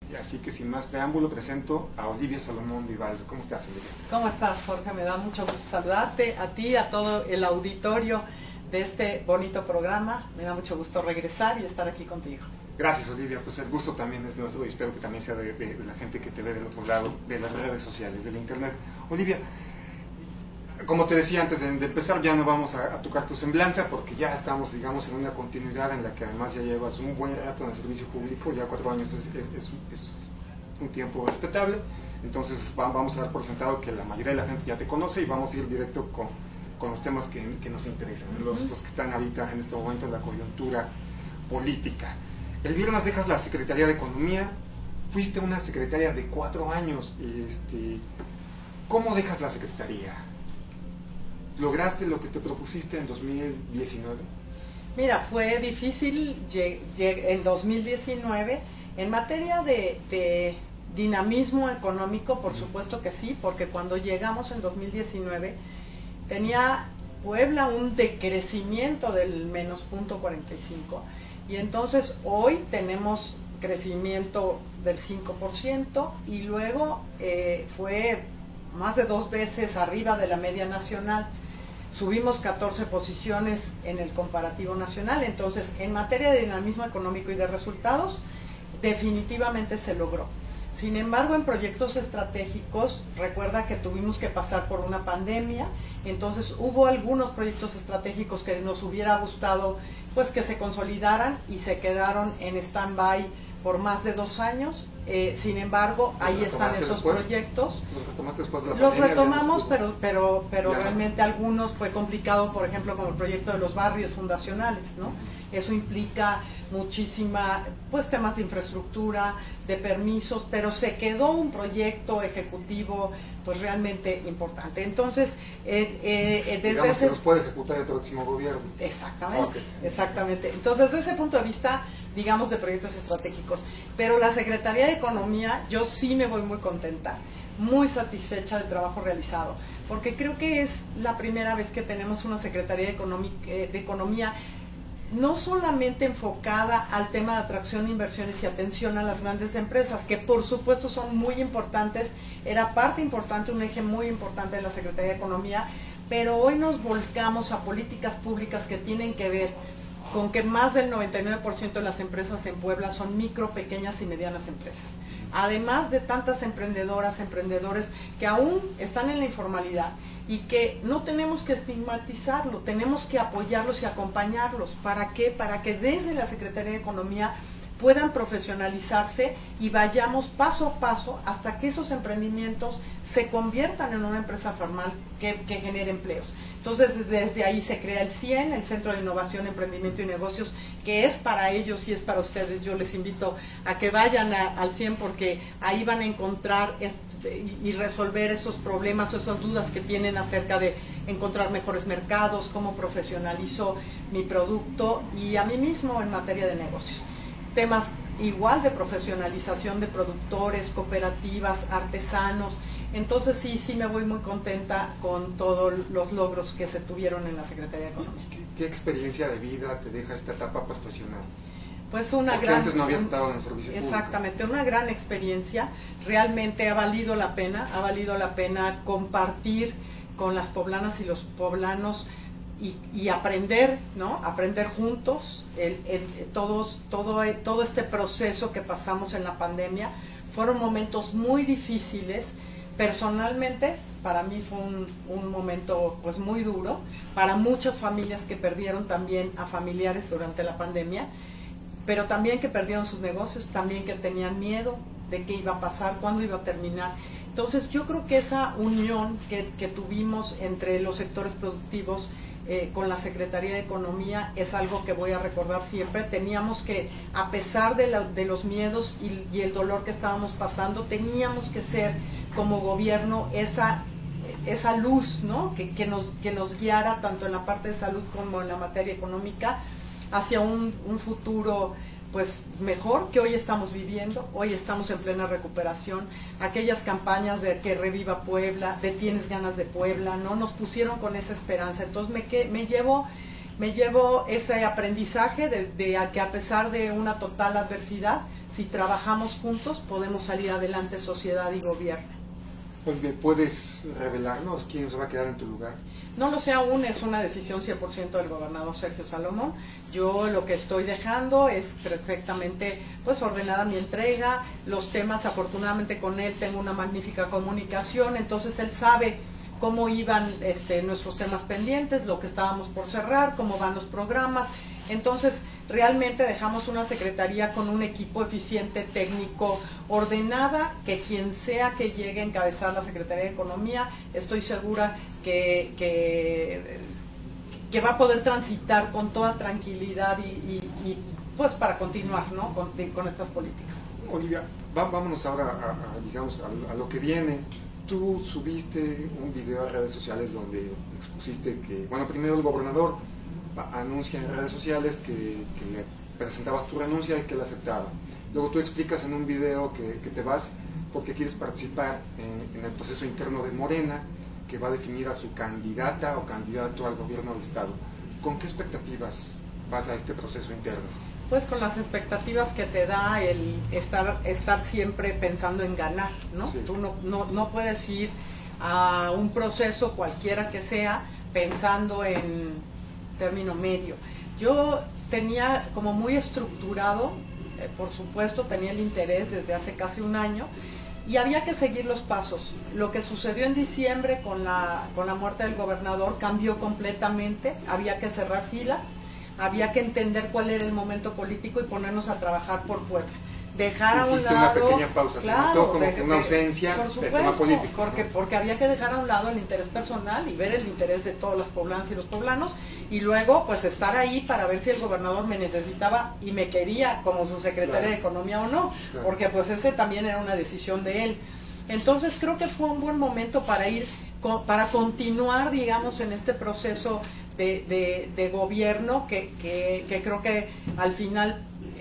Así que sin más preámbulo presento a Olivia Salomón Vivaldo. ¿Cómo estás, Olivia? ¿Cómo estás, Jorge? Me da mucho gusto saludarte, a ti, a todo el auditorio de este bonito programa. Me da mucho gusto regresar y estar aquí contigo. Gracias, Olivia. Pues el gusto también es nuestro y espero que también sea de la gente que te ve del otro lado de las redes sociales, del internet. Olivia, como te decía antes de empezar, ya no vamos a tocar tu semblanza porque ya estamos, digamos, en una continuidad en la que además ya llevas un buen rato en el servicio público, ya 4 años es un tiempo respetable. Entonces vamos a dar por sentado que la mayoría de la gente ya te conoce y vamos a ir directo con los temas que nos interesan, los que están ahorita en este momento en la coyuntura política. El viernes dejas la Secretaría de Economía, fuiste una secretaria de 4 años. ¿Cómo dejas la Secretaría? ¿Lograste lo que te propusiste en 2019? Mira, fue difícil en 2019. En materia de dinamismo económico, por supuesto que sí, porque cuando llegamos en 2019 tenía Puebla un decrecimiento del menos 0.45 y entonces hoy tenemos crecimiento del 5% y luego fue más de 2 veces arriba de la media nacional. Subimos 14 posiciones en el comparativo nacional. Entonces, en materia de dinamismo económico y de resultados, definitivamente se logró. Sin embargo, en proyectos estratégicos, recuerda que tuvimos que pasar por una pandemia, entonces hubo algunos proyectos estratégicos que nos hubiera gustado pues que se consolidaran y se quedaron en stand-by por más de 2 años. Sin embargo, ahí están esos proyectos. ¿Los retomaste después de la pandemia? Los retomamos, pero realmente algunos fue complicado, por ejemplo, como el proyecto de los barrios fundacionales, ¿no? Eso implica muchísima, pues temas de infraestructura, de permisos, pero se quedó un proyecto ejecutivo pues realmente importante. Entonces, digamos que los puede ejecutar el próximo gobierno. Exactamente, Okay. Exactamente. Entonces, desde ese punto de vista, digamos, de proyectos estratégicos. Pero la Secretaría de Economía, yo sí me voy muy contenta, muy satisfecha del trabajo realizado, porque creo que es la primera vez que tenemos una Secretaría de Economía no solamente enfocada al tema de atracción de inversiones y atención a las grandes empresas, que por supuesto son muy importantes, era parte importante, un eje muy importante de la Secretaría de Economía, pero hoy nos volcamos a políticas públicas que tienen que ver con que más del 99% de las empresas en Puebla son micro, pequeñas y medianas empresas. Además de tantas emprendedoras, emprendedores que aún están en la informalidad y que no tenemos que estigmatizarlo, tenemos que apoyarlos y acompañarlos. ¿Para qué? Para que desde la Secretaría de Economía puedan profesionalizarse y vayamos paso a paso hasta que esos emprendimientos se conviertan en una empresa formal que genere empleos. Entonces, desde ahí se crea el CIEN, el Centro de Innovación, Emprendimiento y Negocios, que es para ellos y es para ustedes. Yo les invito a que vayan al CIEN porque ahí van a encontrar y resolver esos problemas o esas dudas que tienen acerca de encontrar mejores mercados, cómo profesionalizo mi producto y a mí mismo en materia de negocios. Temas igual de profesionalización de productores, cooperativas, artesanos. Entonces sí me voy muy contenta con todos los logros que se tuvieron en la Secretaría de Economía. ¿Qué experiencia de vida te deja esta etapa profesional? Pues una porque gran... antes no había estado en el servicio público. Exactamente, una gran experiencia. Realmente ha valido la pena compartir con las poblanas y los poblanos y aprender, ¿no? Aprender juntos todo este proceso que pasamos en la pandemia. Fueron momentos muy difíciles. Personalmente, para mí fue un momento pues muy duro, para muchas familias que perdieron también a familiares durante la pandemia, pero también que perdieron sus negocios, también que tenían miedo de qué iba a pasar, cuándo iba a terminar. Entonces yo creo que esa unión que tuvimos entre los sectores productivos con la Secretaría de Economía es algo que voy a recordar siempre. Teníamos que, a pesar de los miedos y el dolor que estábamos pasando, teníamos que ser como gobierno esa luz, ¿no? que nos guiara tanto en la parte de salud como en la materia económica hacia un futuro pues mejor que hoy estamos viviendo. Hoy estamos en plena recuperación. Aquellas campañas de que reviva Puebla, de tienes ganas de Puebla, ¿no? Nos pusieron con esa esperanza. Entonces me llevo ese aprendizaje de que a pesar de una total adversidad si trabajamos juntos, podemos salir adelante sociedad y gobierno. Pues, ¿me puedes revelarnos quién se va a quedar en tu lugar? No lo sé aún, es una decisión 100% del gobernador Sergio Salomón. Yo lo que estoy dejando es perfectamente pues ordenada mi entrega, los temas, afortunadamente con él tengo una magnífica comunicación, entonces él sabe cómo iban nuestros temas pendientes, lo que estábamos por cerrar, cómo van los programas. Entonces, realmente dejamos una secretaría con un equipo eficiente, técnico, ordenada, que quien sea que llegue a encabezar la Secretaría de Economía, estoy segura que va a poder transitar con toda tranquilidad y pues para continuar, ¿no? con estas políticas. Olivia, vámonos ahora digamos, a lo que viene. Tú subiste un video a redes sociales donde expusiste que, bueno, primero el gobernador anuncia en redes sociales que presentabas tu renuncia y que la aceptaba. Luego tú explicas en un video que te vas porque quieres participar en el proceso interno de Morena, que va a definir a su candidata o candidato al gobierno del Estado. ¿Con qué expectativas vas a este proceso interno? Pues con las expectativas que te da el estar siempre pensando en ganar, ¿no? Sí. Tú no puedes ir a un proceso cualquiera que sea pensando en término medio. Yo tenía como muy estructurado, por supuesto tenía el interés desde hace casi un año y había que seguir los pasos. Lo que sucedió en diciembre con la muerte del gobernador cambió completamente, había que cerrar filas. Había que entender cuál era el momento político y ponernos a trabajar por Puebla. Dejar a un lado... una pequeña pausa, claro, se notó como que una ausencia por del tema supuesto, político. porque había que dejar a un lado el interés personal y ver el interés de todas las poblanas y los poblanos, y luego pues estar ahí para ver si el gobernador me necesitaba y me quería como su secretaria de Economía o no, porque pues ese también era una decisión de él. Entonces creo que fue un buen momento para continuar, digamos, en este proceso de gobierno que creo que al final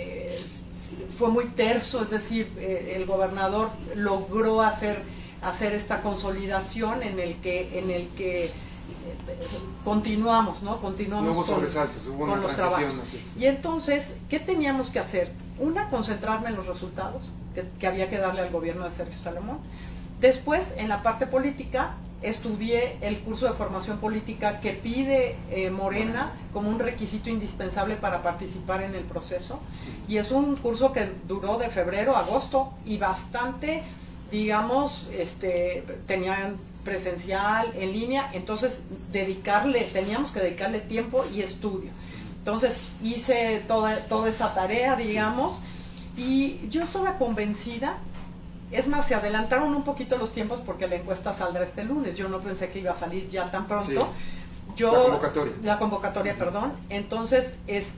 fue muy terso, es decir, el gobernador logró hacer esta consolidación en el que continuamos, ¿no? Continuamos con los trabajos. Y entonces, ¿qué teníamos que hacer? Una, concentrarme en los resultados que había que darle al gobierno de Sergio Salomón. Después, en la parte política, estudié el curso de formación política que pide Morena como un requisito indispensable para participar en el proceso. Y es un curso que duró de febrero a agosto y bastante, digamos, tenían presencial, en línea, entonces teníamos que dedicarle tiempo y estudio. Entonces hice toda esa tarea, digamos, y yo estaba convencida. Es más, se adelantaron un poquito los tiempos porque la encuesta saldrá este lunes. Yo no pensé que iba a salir ya tan pronto. Sí. La convocatoria, perdón. Entonces,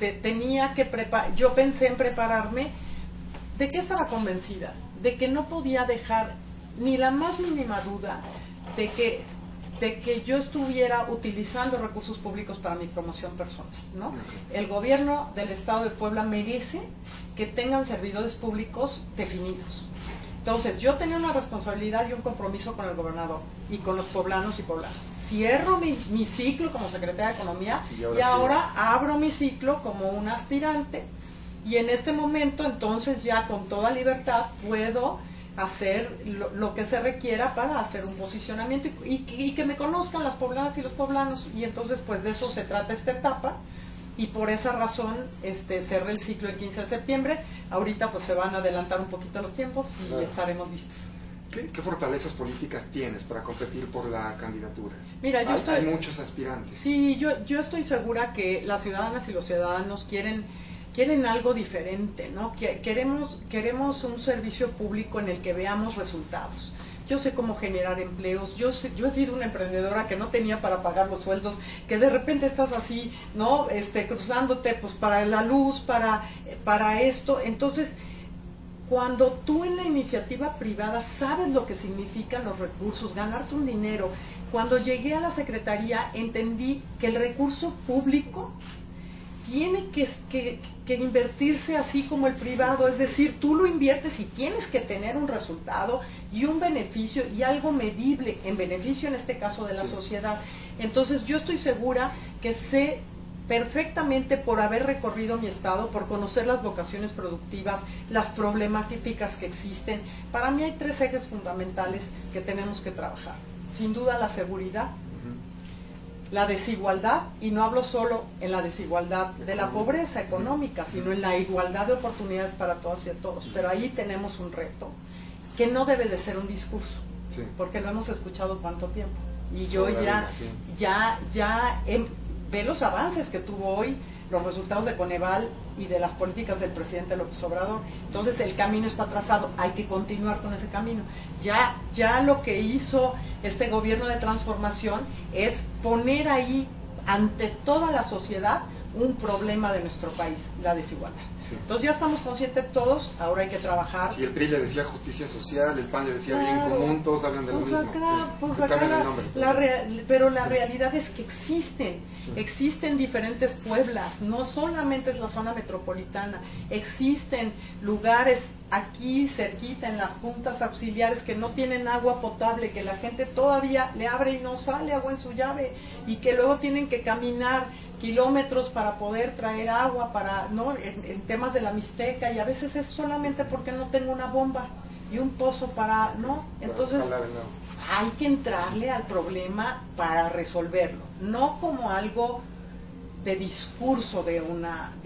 yo pensé en prepararme. ¿De qué estaba convencida? De que no podía dejar ni la más mínima duda de que yo estuviera utilizando recursos públicos para mi promoción personal, ¿no? Okay. El gobierno del Estado de Puebla merece que tengan servidores públicos definidos. Entonces, yo tenía una responsabilidad y un compromiso con el gobernador y con los poblanos y poblanas. Cierro mi ciclo como secretaria de Economía y ahora abro mi ciclo como un aspirante. Y en este momento, entonces, ya con toda libertad puedo hacer lo que se requiera para hacer un posicionamiento y que me conozcan las poblanas y los poblanos. Y entonces, pues de eso se trata esta etapa. Y por esa razón cerré el ciclo el 15 de septiembre. Ahorita pues se van a adelantar un poquito los tiempos y estaremos listos. ¿Qué fortalezas políticas tienes para competir por la candidatura? Mira, hay muchos aspirantes. Sí, yo estoy segura que las ciudadanas y los ciudadanos quieren algo diferente, ¿no? Queremos un servicio público en el que veamos resultados. Yo sé cómo generar empleos, yo he sido una emprendedora que no tenía para pagar los sueldos, que de repente estás así, ¿no? Cruzándote pues para la luz, para esto. Entonces, cuando tú en la iniciativa privada sabes lo que significan los recursos, ganarte un dinero, cuando llegué a la Secretaría entendí que el recurso público tiene que invertirse así como el privado, es decir, tú lo inviertes y tienes que tener un resultado y un beneficio y algo medible, en beneficio en este caso de la sociedad. Entonces yo estoy segura que sé perfectamente por haber recorrido mi estado, por conocer las vocaciones productivas, las problemáticas que existen. Para mí hay 3 ejes fundamentales que tenemos que trabajar. Sin duda la seguridad, la desigualdad, y no hablo solo en la desigualdad de la pobreza económica, sino en la igualdad de oportunidades para todas y todos. Pero ahí tenemos un reto que no debe de ser un discurso, sí, porque lo hemos escuchado cuánto tiempo. Y yo ve los avances que tuvo hoy, los resultados de Coneval y de las políticas del presidente López Obrador. Entonces el camino está trazado, hay que continuar con ese camino. Ya lo que hizo este gobierno de transformación es poner ahí ante toda la sociedad un problema de nuestro país, la desigualdad. Sí. Entonces ya estamos conscientes todos, ahora hay que trabajar. Si el PRI le decía justicia social, el PAN le decía bien común, todos hablan de lo mismo. Pero la realidad es que existen diferentes pueblas, no solamente es la zona metropolitana, existen lugares aquí cerquita en las juntas auxiliares que no tienen agua potable, que la gente todavía le abre y no sale agua en su llave, y que luego tienen que caminar kilómetros para poder traer agua, en temas de la Mixteca, y a veces es solamente porque no tengo una bomba y un pozo entonces hay que entrarle al problema para resolverlo, no como algo de discurso de un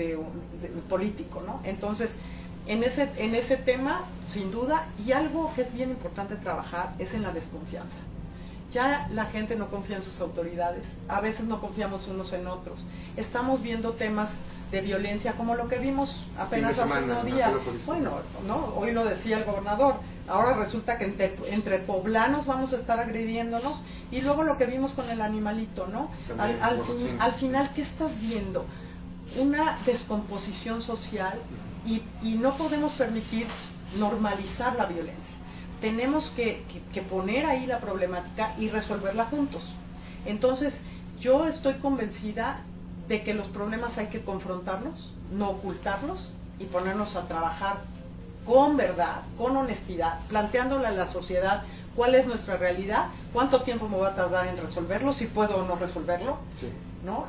político, ¿no? Entonces en ese tema, sin duda, y algo que es bien importante trabajar es en la desconfianza. Ya la gente no confía en sus autoridades, a veces no confiamos unos en otros. Estamos viendo temas de violencia como lo que vimos apenas hace unos días. Bueno, hoy lo decía el gobernador, ahora resulta que entre poblanos vamos a estar agrediéndonos, y luego lo que vimos con el animalito, ¿no? Al final, ¿qué estás viendo? Una descomposición social, y no podemos permitir normalizar la violencia. Tenemos que poner ahí la problemática y resolverla juntos. Entonces, yo estoy convencida de que los problemas hay que confrontarlos, no ocultarlos, y ponernos a trabajar con verdad, con honestidad, planteándole a la sociedad cuál es nuestra realidad, cuánto tiempo me va a tardar en resolverlo, si puedo o no resolverlo, sí, ¿no?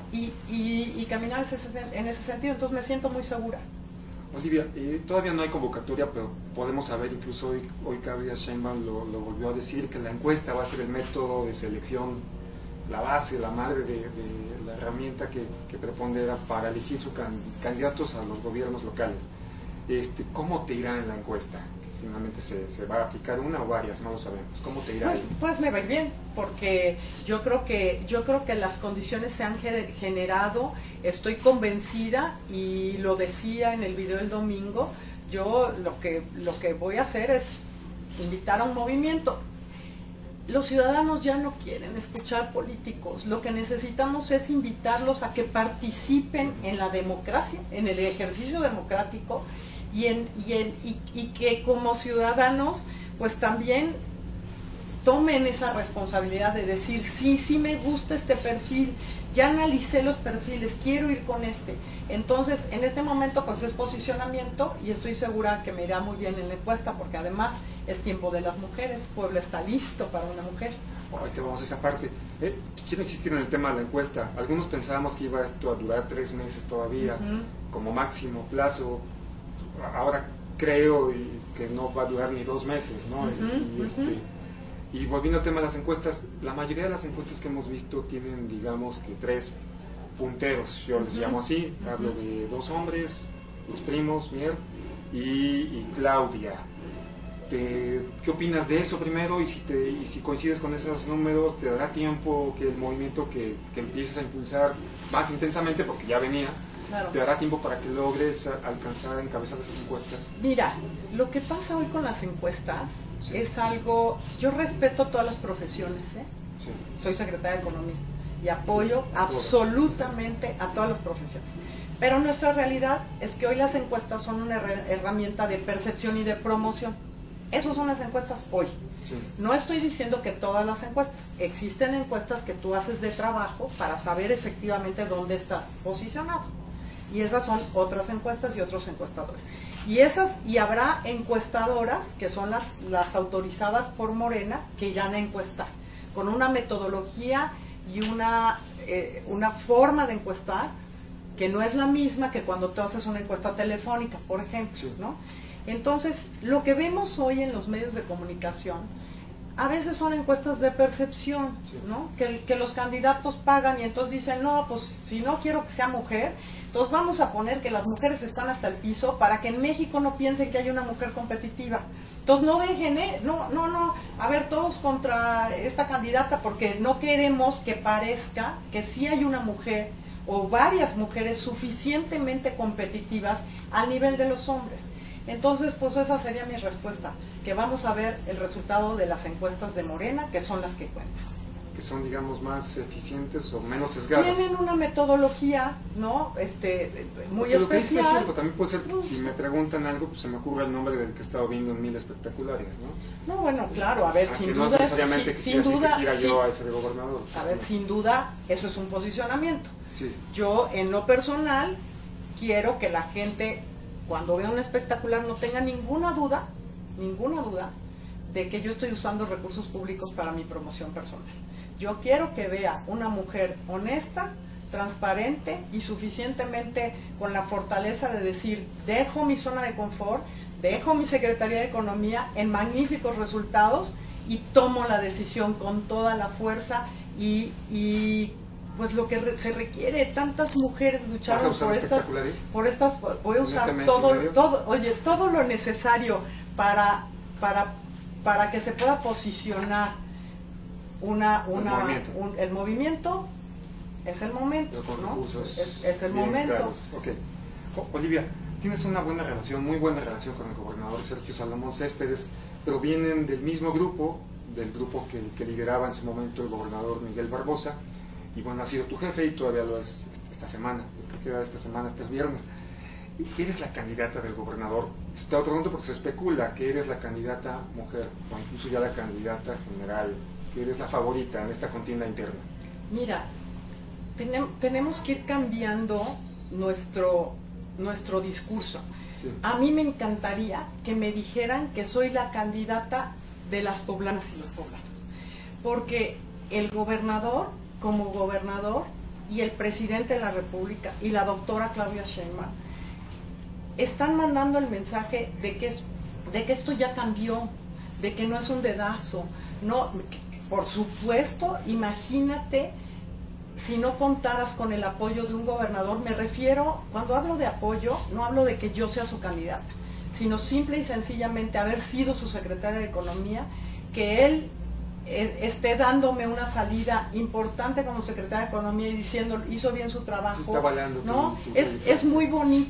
Y caminar en ese sentido. Entonces me siento muy segura. Olivia, todavía no hay convocatoria, pero podemos saber, incluso hoy Claudia Sheinbaum lo volvió a decir, que la encuesta va a ser el método de selección, la base, la madre de la herramienta que prepondera para elegir sus candidatos a los gobiernos locales. ¿Cómo te irá en la encuesta? Finalmente se va a aplicar una o varias, no lo sabemos. ¿Cómo te irá? Pues me va bien, porque yo creo que las condiciones se han generado. Estoy convencida, y lo decía en el video del domingo, yo lo que voy a hacer es invitar a un movimiento. Los ciudadanos ya no quieren escuchar políticos, lo que necesitamos es invitarlos a que participen en la democracia, en el ejercicio democrático, y que como ciudadanos pues también tomen esa responsabilidad de decir, sí me gusta este perfil, ya analicé los perfiles, quiero ir con este. Entonces, en este momento pues es posicionamiento, y estoy segura que me irá muy bien en la encuesta, porque además es tiempo de las mujeres, Puebla está listo para una mujer. Ahorita vamos a esa parte. Quiero insistir en el tema de la encuesta. Algunos pensábamos que iba esto a durar 3 meses todavía, como máximo plazo. Ahora creo que no va a durar ni 2 meses, ¿no? Y volviendo al tema de las encuestas, la mayoría de las encuestas que hemos visto tienen, digamos, que 3 punteros, yo les llamo así. Hablo de 2 hombres, los primos, Mier y Claudia. ¿Qué opinas de eso primero? Y si coincides con esos números, ¿te dará tiempo que el movimiento que empieces a impulsar más intensamente, porque ya venía, claro, te dará tiempo para que logres alcanzar, encabezar esas encuestas? Mira, lo que pasa hoy con las encuestas es algo... Yo respeto todas las profesiones, Sí. Soy secretaria de Economía y apoyo absolutamente a todas las profesiones. Pero nuestra realidad es que hoy las encuestas son una herramienta de percepción y de promoción. Esas son las encuestas hoy. Sí. No estoy diciendo que todas las encuestas. Existen encuestas que tú haces de trabajo para saber efectivamente dónde estás posicionado. Y esas son otras encuestas y otros encuestadores. Y habrá encuestadoras que son las autorizadas por Morena, que irán a encuestar con una metodología y una forma de encuestar que no es la misma que cuando tú haces una encuesta telefónica, por ejemplo, Sí. ¿no? Entonces, lo que vemos hoy en los medios de comunicación, a veces son encuestas de percepción, Sí. ¿no? Que los candidatos pagan y entonces dicen, no, pues si no quiero que sea mujer, entonces vamos a poner que las mujeres están hasta el piso para que en México no piensen que hay una mujer competitiva. Entonces no dejen, no, a ver, todos contra esta candidata porque no queremos que parezca que sí hay una mujer o varias mujeres suficientemente competitivas al nivel de los hombres. Entonces, pues esa sería mi respuesta, que vamos a ver el resultado de las encuestas de Morena, que son las que cuentan. Que son, digamos, más eficientes o menos sesgadas. Tienen una metodología, ¿no? Muy Porque lo que dices es especial. cierto, también puede ser, si me preguntan algo, pues se me ocurre el nombre del que he estado viendo en 1000 espectaculares, ¿no? No, bueno, claro, a ver, Ah, sin que duda, no es necesariamente que sin quiera duda, que quiera sí. yo a ese de gobernador. A ver, sin duda, eso es un posicionamiento. Sí. Yo, en lo personal, quiero que la gente, cuando vea un espectacular, no tenga ninguna duda, de que yo estoy usando recursos públicos para mi promoción personal. Yo quiero que vea una mujer honesta, transparente y suficientemente con la fortaleza de decir, dejo mi zona de confort, dejo mi Secretaría de Economía en magníficos resultados y tomo la decisión con toda la fuerza y pues lo que se requiere. Tantas mujeres lucharon ¿Vas a usar espectaculares? voy a ¿En usar este mes y medio? todo lo necesario para que se pueda posicionar el movimiento. Es el momento, Pero con ¿no? recursos Es el bien momento. claros. Ok. Olivia, tienes una buena relación, muy buena relación con el gobernador Sergio Salomón Céspedes, pero vienen del mismo grupo, del grupo que lideraba en su momento el gobernador Miguel Barbosa, y bueno, ha sido tu jefe y todavía lo es esta semana, lo que queda de esta semana, este viernes. Eres la candidata del gobernador. Te lo pregunto porque se especula que eres la candidata mujer, o incluso ya la candidata general, que eres la favorita en esta contienda interna. Mira, tenemos que ir cambiando nuestro discurso. Sí. A mí me encantaría que me dijeran que soy la candidata de las poblanas y los poblanos, porque el gobernador, como gobernador, y el presidente de la República y la doctora Claudia Sheinbaum están mandando el mensaje de que esto ya cambió, de que no es un dedazo. No, por supuesto, imagínate si no contaras con el apoyo de un gobernador. Me refiero, cuando hablo de apoyo, no hablo de que yo sea su candidata, sino simple y sencillamente haber sido su secretaria de Economía, que él esté dándome una salida importante como secretaria de Economía y diciendo hizo bien su trabajo. Se está avalando, ¿no? tu Es muy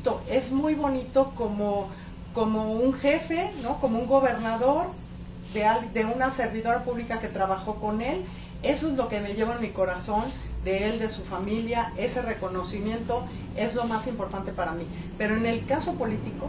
bonito como un jefe, ¿no? Como un gobernador de una servidora pública que trabajó con él. Eso es lo que me lleva en mi corazón, de él, de su familia. Ese reconocimiento es lo más importante para mí. Pero en el caso político,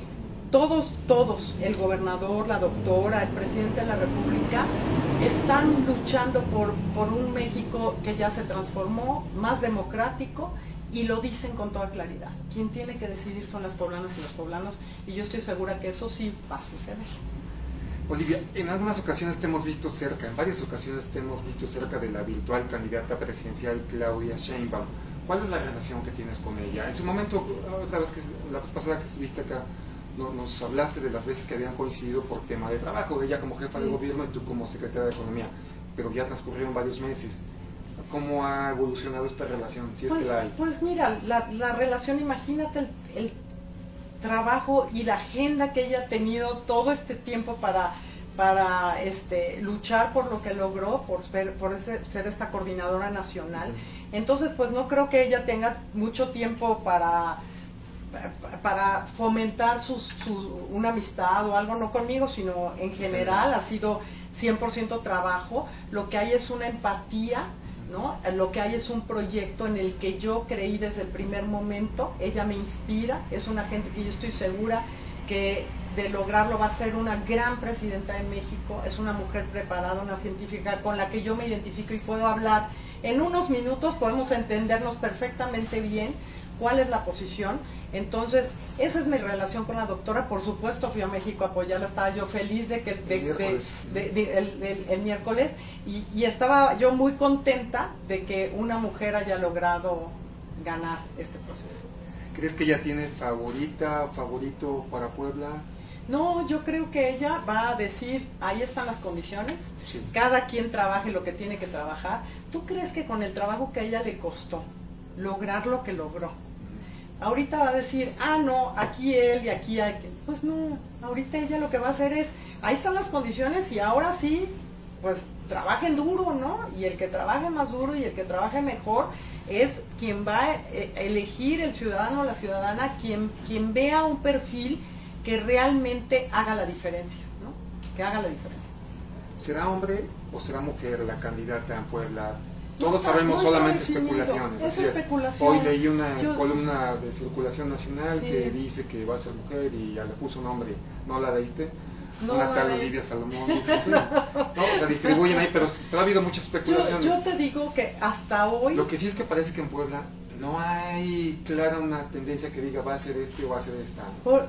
todos, el gobernador, la doctora, el presidente de la República, están luchando por un México que ya se transformó, más democrático, y lo dicen con toda claridad. Quien tiene que decidir son las poblanas y los poblanos, y yo estoy segura que eso sí va a suceder. Olivia, en algunas ocasiones te hemos visto cerca, en varias ocasiones te hemos visto cerca de la virtual candidata presidencial Claudia Sheinbaum. ¿Cuál es la relación que tienes con ella? En su momento, la vez pasada que estuviste acá, nos hablaste de las veces que habían coincidido por tema de trabajo, ella como jefa de gobierno y tú como secretaria de Economía, pero ya transcurrieron varios meses. ¿Cómo ha evolucionado esta relación? Si es que la hay. Pues mira, la relación, imagínate el trabajo y la agenda que ella ha tenido todo este tiempo para luchar por lo que logró, por ser esta coordinadora nacional. Entonces, pues no creo que ella tenga mucho tiempo para fomentar una amistad o algo, no conmigo, sino en general. Ha sido 100% trabajo. Lo que hay es una empatía, ¿no? Lo que hay es un proyecto en el que yo creí desde el primer momento. Ella me inspira, es una gente que yo estoy segura que de lograrlo va a ser una gran presidenta de México. Es una mujer preparada, una científica con la que yo me identifico y puedo hablar. En unos minutos podemos entendernos perfectamente bien cuál es la posición. Entonces, esa es mi relación con la doctora. Por supuesto, fui a México a apoyarla, estaba yo feliz de que el miércoles, y estaba yo muy contenta de que una mujer haya logrado ganar este proceso. ¿Crees que ella tiene favorito para Puebla? No, yo creo que ella va a decir, ahí están las condiciones, Sí. cada quien trabaje lo que tiene que trabajar. ¿Tú crees que con el trabajo que a ella le costó lograr lo que logró, ahorita va a decir, no, aquí él y aquí hay que... Pues no, ahorita ella lo que va a hacer es, ahí están las condiciones y ahora sí, pues trabajen duro, ¿no? Y el que trabaje más duro y el que trabaje mejor es quien va a elegir, el ciudadano o la ciudadana, quien vea un perfil que realmente haga la diferencia, ¿no? Que haga la diferencia. ¿Será hombre o será mujer la candidata en Puebla? No Todos está- sabemos no está solamente definido. especulaciones. Es Así es. especulación. Hoy leí una Yo- columna de circulación nacional Sí. que dice que va a ser mujer y ya le puso un nombre. ¿No la leíste? No Una la tal leí. Olivia Salomón. Dice, no, se distribuyen ahí, pero ha habido muchas especulaciones. Yo te digo que hasta hoy... Lo que sí es que parece que en Puebla no hay clara una tendencia que diga va a ser este o va a ser esta.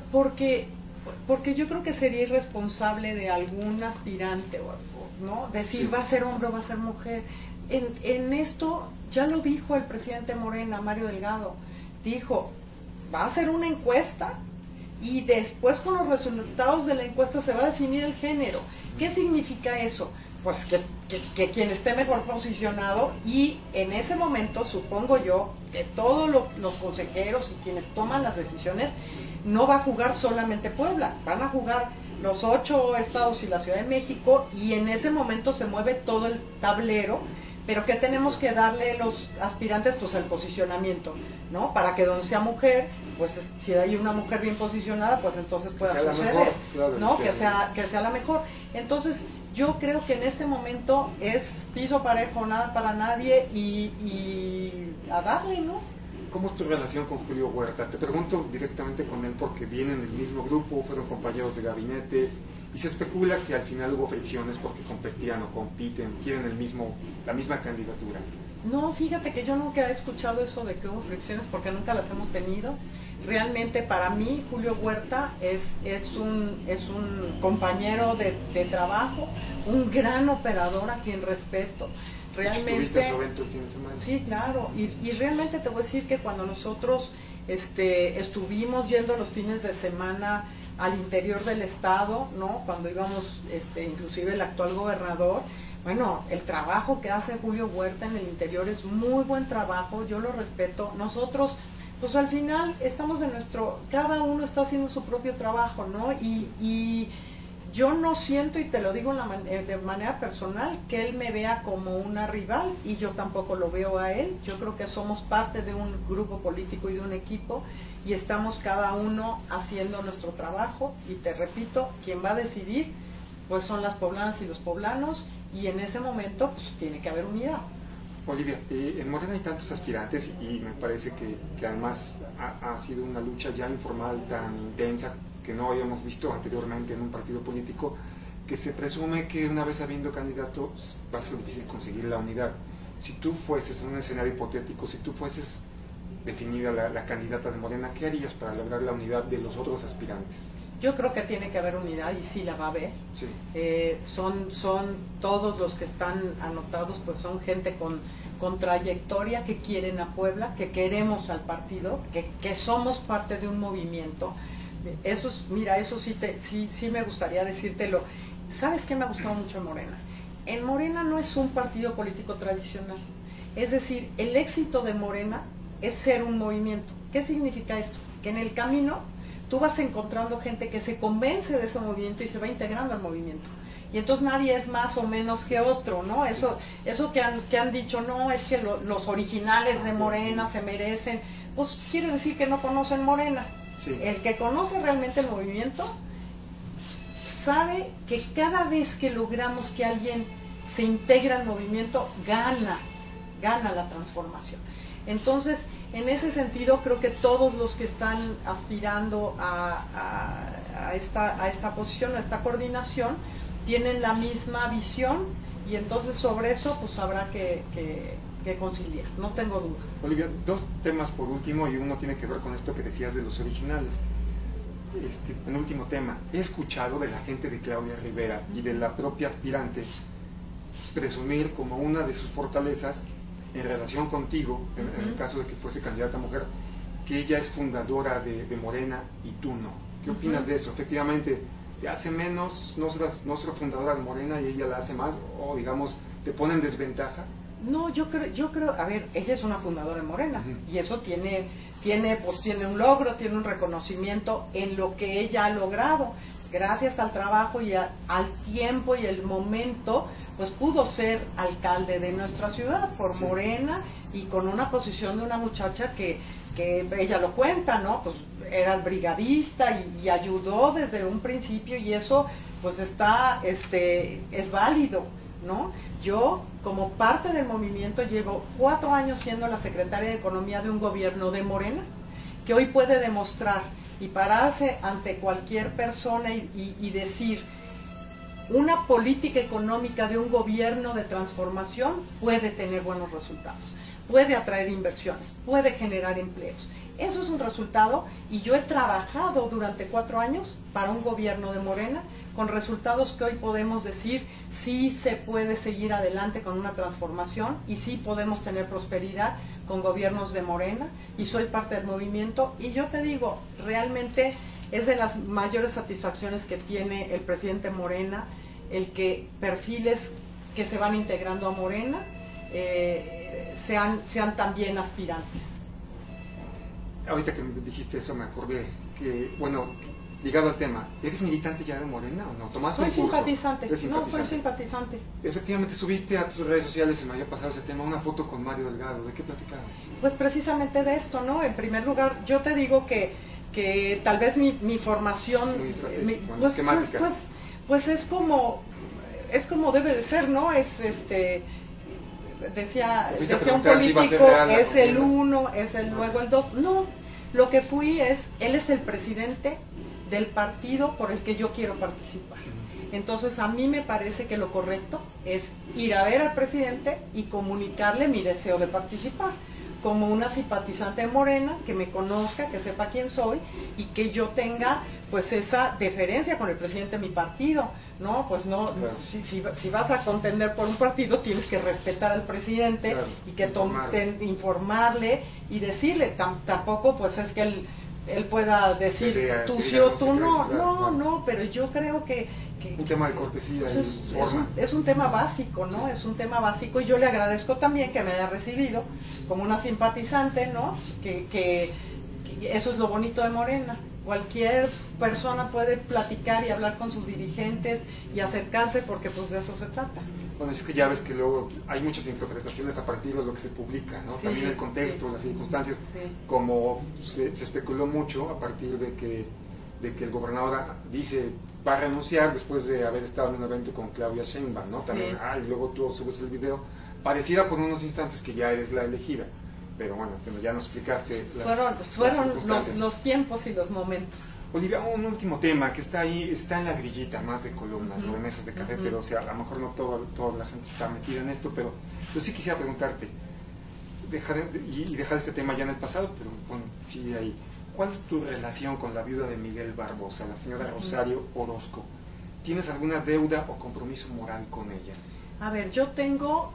Porque yo creo que sería irresponsable de algún aspirante, ¿no? Decir Sí. va a ser hombre o va a ser mujer. En esto ya lo dijo el presidente Morena, Mario Delgado. Dijo, va a ser una encuesta y después con los resultados de la encuesta se va a definir el género. ¿Qué significa eso? Pues que quien esté mejor posicionado, y en ese momento supongo yo que todos los consejeros y quienes toman las decisiones no va a jugar solamente Puebla, van a jugar los 8 estados y la Ciudad de México, y en ese momento se mueve todo el tablero. Pero ¿qué tenemos que darle los aspirantes? Pues el posicionamiento, ¿no? Para que donde sea mujer, pues si hay una mujer bien posicionada, pues entonces pueda sea la suceder, mejor, claro, ¿no? que- Que sea la mejor. Entonces, yo creo que en este momento es piso parejo, nada para nadie, y a darle, ¿no? ¿Cómo es tu relación con Julio Huerta? Te pregunto directamente con él porque vienen del mismo grupo, fueron compañeros de gabinete y se especula que al final hubo fricciones porque competían o compiten, quieren la misma candidatura. No, fíjate que yo nunca he escuchado eso de que hubo fricciones porque nunca las hemos tenido. Realmente para mí Julio Huerta es un compañero de trabajo, un gran operador a quien respeto. Realmente, ¿Estuviste en su evento el fin de semana? sí, claro, y realmente te voy a decir que cuando nosotros estuvimos yendo los fines de semana al interior del estado, ¿no? Cuando íbamos, inclusive el actual gobernador, bueno, el trabajo que hace Julio Huerta en el interior es muy buen trabajo, yo lo respeto. Nosotros, pues al final estamos en cada uno está haciendo su propio trabajo, ¿no? Y yo no siento, y te lo digo de manera personal, que él me vea como una rival, y yo tampoco lo veo a él. Yo creo que somos parte de un grupo político y de un equipo, y estamos cada uno haciendo nuestro trabajo, y te repito, quien va a decidir pues son las poblanas y los poblanos, y en ese momento pues tiene que haber unidad. Olivia, en Morena hay tantos aspirantes y me parece que además ha sido una lucha ya informal tan intensa que no habíamos visto anteriormente en un partido político, que se presume que una vez habiendo candidatos va a ser difícil conseguir la unidad. Si tú fueses, en un escenario hipotético, si tú fueses definida la candidata de Morena, ¿qué harías para lograr la unidad de los otros aspirantes? Yo creo que tiene que haber unidad, y sí la va a haber. Sí. Son todos los que están anotados, pues son gente con trayectoria, que quieren a Puebla, que queremos al partido, que somos parte de un movimiento. Eso sí me gustaría decírtelo. ¿Sabes qué me ha gustado mucho en Morena? En Morena no es un partido político tradicional. Es decir, el éxito de Morena es ser un movimiento. ¿Qué significa esto? Que en el camino tú vas encontrando gente que se convence de ese movimiento y se va integrando al movimiento. Y entonces nadie es más o menos que otro, ¿no? Eso que han dicho, no, es que los originales de Morena se merecen, pues quiere decir que no conocen Morena. Sí. El que conoce realmente el movimiento sabe que cada vez que logramos que alguien se integre al movimiento, gana la transformación. Entonces, en ese sentido, creo que todos los que están aspirando a esta posición, a esta coordinación, tienen la misma visión, y entonces sobre eso pues habrá que conciliar, no tengo dudas. Olivia, dos temas por último, y uno tiene que ver con esto que decías de los originales. Penúltimo tema, he escuchado de la gente de Claudia Rivera y de la propia aspirante presumir como una de sus fortalezas en relación contigo, en el caso de que fuese candidata mujer, que ella es fundadora de Morena y tú no. ¿Qué opinas de eso? Efectivamente, ¿te hace menos no ser fundadora de Morena y ella la hace más? ¿O digamos, te pone en desventaja? No, yo creo, a ver, ella es una fundadora de Morena y eso tiene un logro, tiene un reconocimiento en lo que ella ha logrado. Gracias al trabajo y al tiempo y el momento, pues pudo ser alcalde de nuestra ciudad por Morena y con una posición de una muchacha que ella lo cuenta, ¿no? Pues era brigadista y ayudó desde un principio y eso pues es válido, ¿no? Yo, como parte del movimiento, llevo 4 años siendo la secretaria de Economía de un gobierno de Morena, que hoy puede demostrar y pararse ante cualquier persona y decir, una política económica de un gobierno de transformación puede tener buenos resultados, puede atraer inversiones, puede generar empleos. Eso es un resultado y yo he trabajado durante 4 años para un gobierno de Morena con resultados que hoy podemos decir sí se puede seguir adelante con una transformación y sí podemos tener prosperidad con gobiernos de Morena y soy parte del movimiento y yo te digo, realmente es de las mayores satisfacciones que tiene el presidente Morena el que perfiles que se van integrando a Morena sean también aspirantes. Ahorita que me dijiste eso me acordé que, bueno, ligado al tema, ¿eres militante ya de Morena o no? ¿Tomaste un curso? Soy simpatizante. Efectivamente, subiste a tus redes sociales, se me había pasado ese tema, una foto con Mario Delgado. ¿De qué platicaban? Pues precisamente de esto, ¿no? En primer lugar, yo te digo que tal vez mi formación... Pues es como debe de ser, ¿no? Decía un político, es el 1, es el luego el 2. No, lo que fui él es el presidente del partido por el que yo quiero participar. Entonces a mí me parece que lo correcto es ir a ver al presidente y comunicarle mi deseo de participar como una simpatizante de Morena, que me conozca, que sepa quién soy y que yo tenga pues esa deferencia con el presidente de mi partido, ¿no? Pues no, claro. Si vas a contender por un partido tienes que respetar al presidente, claro, y que informarle y decirle, tampoco pues es que él pueda decir tú sí o tú no, no, pero yo creo que un tema de cortesía es un tema básico, ¿no? Sí. Es un tema básico y yo le agradezco también que me haya recibido como una simpatizante, ¿no? Que eso es lo bonito de Morena. Cualquier persona puede platicar y hablar con sus dirigentes y acercarse porque pues de eso se trata. Bueno, es que ya ves que luego hay muchas interpretaciones a partir de lo que se publica, ¿no? Sí, también el contexto, sí, las circunstancias, sí, como se especuló mucho a partir de que el gobernador dice va a renunciar después de haber estado en un evento con Claudia Sheinbaum, ¿no? También, sí, y luego tú subes el video, pareciera por unos instantes que ya eres la elegida, pero bueno, ya nos explicaste fueron los tiempos y los momentos. Olivia, un último tema que está ahí, está en la grillita más de columnas, o de mesas de café, pero o sea, a lo mejor no toda la gente está metida en esto, pero yo sí quisiera preguntarte, dejar este tema ya en el pasado, pero bueno, sigue ahí. ¿Cuál es tu relación con la viuda de Miguel Barbosa, la señora Rosario Orozco? ¿Tienes alguna deuda o compromiso moral con ella? A ver, yo tengo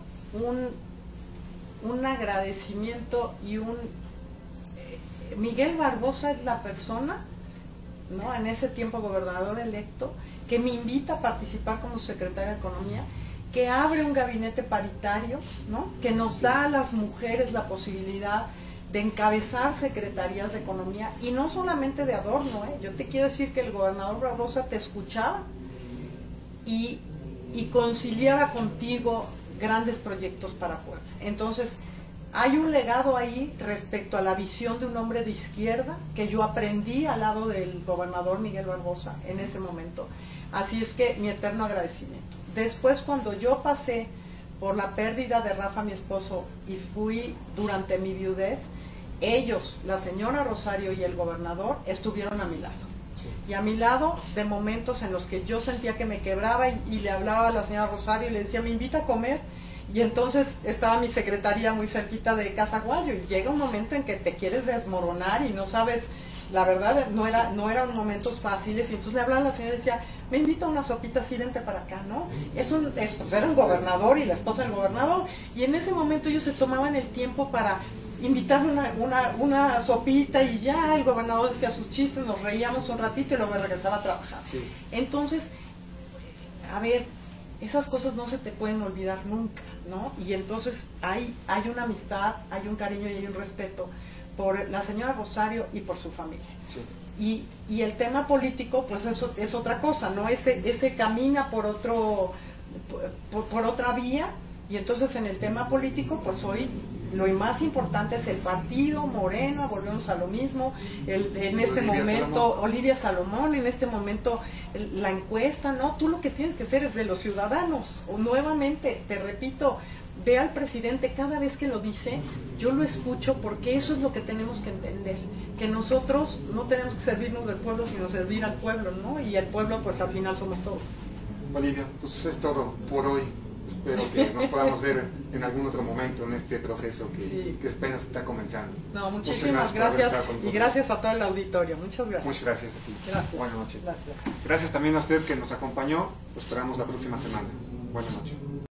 un agradecimiento y Miguel Barbosa es la persona, ¿no? En ese tiempo gobernador electo, que me invita a participar como secretaria de Economía, que abre un gabinete paritario, ¿no? Que nos da a las mujeres la posibilidad de encabezar secretarías de Economía, y no solamente de adorno, yo te quiero decir que el gobernador Barbosa te escuchaba y conciliaba contigo grandes proyectos para Puebla. Entonces, hay un legado ahí respecto a la visión de un hombre de izquierda que yo aprendí al lado del gobernador Miguel Barbosa en ese momento. Así es que mi eterno agradecimiento. Después, cuando yo pasé por la pérdida de Rafa, mi esposo, y fui durante mi viudez, ellos, la señora Rosario y el gobernador, estuvieron a mi lado. Sí. Y a mi lado de momentos en los que yo sentía que me quebraba y le hablaba a la señora Rosario y le decía, me invita a comer. Y entonces estaba mi secretaría muy cerquita de Casa Guayo y llega un momento en que te quieres desmoronar y no sabes La verdad, no eran momentos fáciles, y entonces le hablaba a la señora y decía, me invita a una sopita, sí, vente para acá, ¿no? Pues era un gobernador y la esposa del gobernador, y en ese momento ellos se tomaban el tiempo para invitarme una sopita, y ya el gobernador decía sus chistes, nos reíamos un ratito y luego me regresaba a trabajar. Sí. Entonces, a ver, esas cosas no se te pueden olvidar nunca, ¿no? Y entonces hay una amistad, hay un cariño y hay un respeto por la señora Rosario y por su familia. Sí. Y el tema político, pues eso es otra cosa, ¿no? Ese camina por otra vía, y entonces en el tema político, pues hoy lo más importante es el partido, Morena, volvemos a lo mismo, en este momento, Olivia Salomón, en este momento la encuesta, ¿no? Tú lo que tienes que hacer es de los ciudadanos, o nuevamente, te repito, ve al presidente cada vez que lo dice, yo lo escucho, porque eso es lo que tenemos que entender, que nosotros no tenemos que servirnos del pueblo, sino servir al pueblo, ¿no? Y el pueblo, pues al final somos todos. Olivia, pues es todo por hoy. Espero que nos podamos ver en algún otro momento en este proceso que apenas está comenzando. No, muchísimas gracias, y gracias a todo el auditorio. Muchas gracias. Muchas gracias a ti. Gracias. Buenas noches. Gracias. Gracias también a usted que nos acompañó. Lo esperamos la próxima semana. Buenas noches.